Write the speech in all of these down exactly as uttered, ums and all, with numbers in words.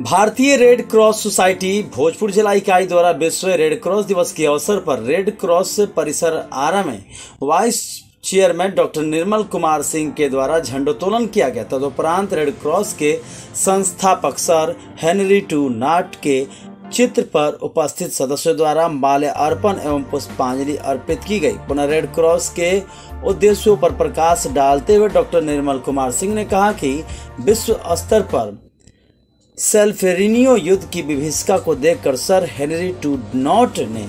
भारतीय red cross society Bhojpur जिला इकाई द्वारा विश्व रेड क्रॉस दिवस के अवसर पर रेड क्रॉस परिसर आरा में vice chairman doctor Nirmal Kumar Singh के द्वारा झंडोत्तोलन किया गया। तदुपरांत रेड क्रॉस के संस्थापक सर हेनरी टू नाट के चित्र पर उपस्थित सदस्यों द्वारा माल्य अर्पण एवं पुष्पांजलि अर्पित की गई। पुनः रेड क्रॉस के उद्देश्यों पर प्रकाश डालते हुए डॉक्टर निर्मल कुमार सिंह ने कहा कि विश्व स्तर पर सेल्फेरिनियो युद्ध की विभीषिका को देखकर सर हेनरी टू नॉट ने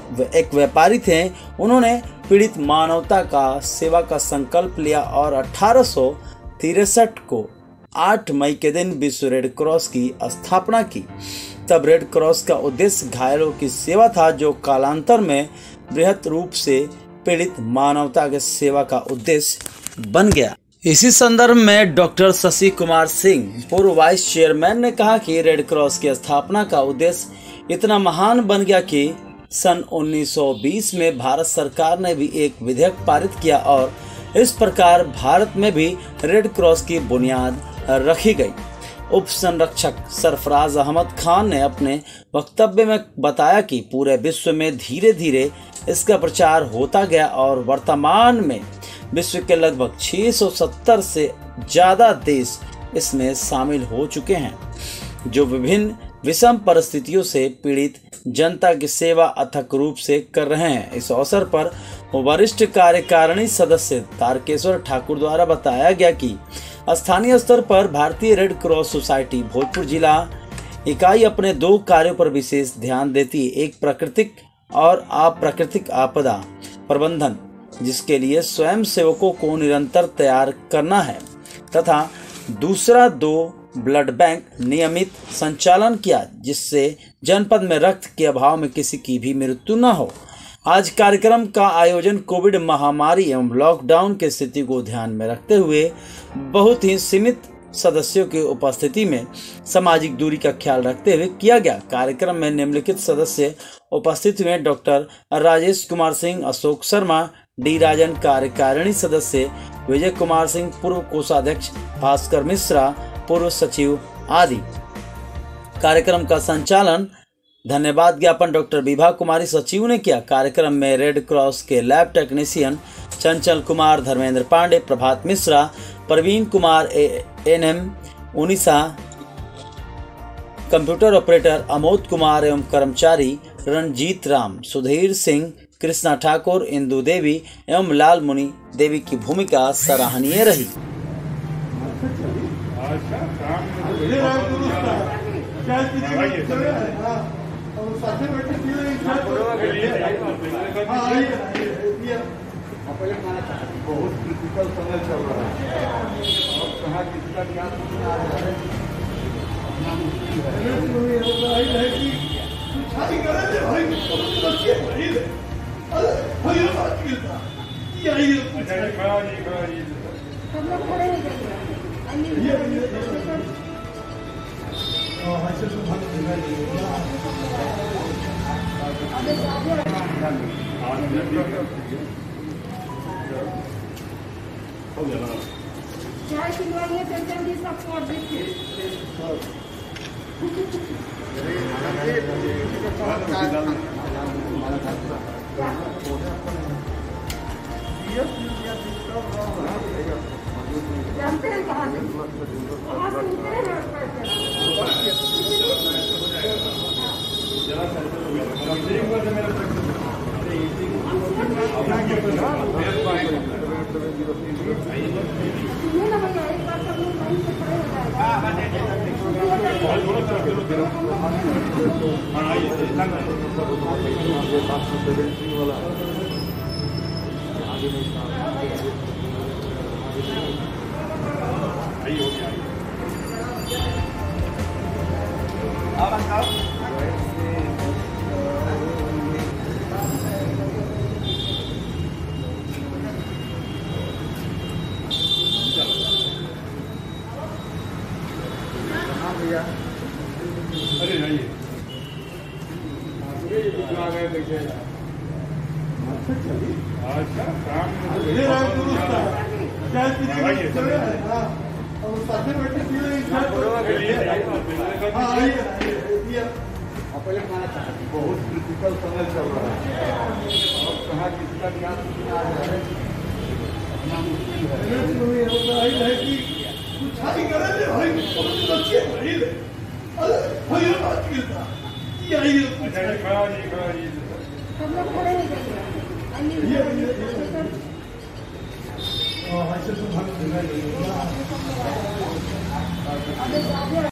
एक व्यापारी थे, उन्होंने पीड़ित मानवता का सेवा का संकल्प लिया और अठारह सौ तिरसठ को आठ मई के दिन विश्व रेड क्रॉस की स्थापना की। तब रेड क्रॉस का उद्देश्य घायलों की सेवा था, जो कालांतर में बृहत रूप से पीड़ित मानवता के सेवा का उद्देश्य बन गया। इसी संदर्भ में डॉक्टर शशि कुमार सिंह पूर्व वाइस चेयरमैन ने कहा कि रेड क्रॉस की स्थापना का उद्देश्य इतना महान बन गया कि सन उन्नीस सौ बीस में भारत सरकार ने भी एक विधेयक पारित किया और इस प्रकार भारत में भी रेड क्रॉस की बुनियाद रखी गई। उप संरक्षक सरफराज अहमद खान ने अपने वक्तव्य में बताया कि पूरे विश्व में धीरे धीरे इसका प्रचार होता गया और वर्तमान में विश्व के लगभग छह सौ सत्तर से ज्यादा देश इसमें शामिल हो चुके हैं, जो विभिन्न विषम परिस्थितियों से पीड़ित जनता की सेवा अथक रूप से कर रहे हैं। इस अवसर पर वरिष्ठ कार्यकारिणी सदस्य तारकेश्वर ठाकुर द्वारा बताया गया कि स्थानीय स्तर पर भारतीय रेड क्रॉस सोसाइटी भोजपुर जिला इकाई अपने दो कार्यों पर विशेष ध्यान देती है। एक प्राकृतिक और अप्राकृतिक आपदा प्रबंधन, जिसके लिए स्वयं सेवकों को निरंतर तैयार करना है, तथा दूसरा दो ब्लड बैंक नियमित संचालन किया, जिससे जनपद में रक्त के अभाव में किसी की भी मृत्यु न हो। आज कार्यक्रम का आयोजन कोविड महामारी एवं लॉकडाउन की स्थिति को ध्यान में रखते हुए बहुत ही सीमित सदस्यों की उपस्थिति में सामाजिक दूरी का ख्याल रखते हुए किया गया। कार्यक्रम में निम्नलिखित सदस्य उपस्थित हुए: डॉक्टर राजेश कुमार सिंह, अशोक शर्मा, डी राजन, कार्यकारिणी सदस्य विजय कुमार सिंह, पूर्व कोषाध्यक्ष भास्कर मिश्रा, पूर्व सचिव आदि। कार्यक्रम का संचालन धन्यवाद ज्ञापन डॉक्टर विभा कुमारी सचिव ने किया। कार्यक्रम में रेड क्रॉस के lab technician Chanchal Kumar, Dharmendra Pandey, Prabhat Mishra, Praveen Kumar, N M Unnisa, computer operator Amod Kumar एवं कर्मचारी रणजीत राम, सुधीर सिंह, कृष्णा ठाकुर, इंदु देवी एवं लाल मुनि देवी की भूमिका सराहनीय रही। बहुत क्रिटिकल समय चल रहा है और कहाँ किसका क्या चाय खिलवाइए, जल्दी सबको और देखिए। जानते हैं कहाँ से? कहाँ से उतरे हैं? सुनिए ना भैया, एक बार सब लोग लाइन से खड़े हो अरे नहीं अच्छा काम बहुत क्रिटिकल समय चल रहा है और कहाँ किसका क्या सूचना आ जाए अपना मुश्किल है। सब लोग खड़े हो जाइए।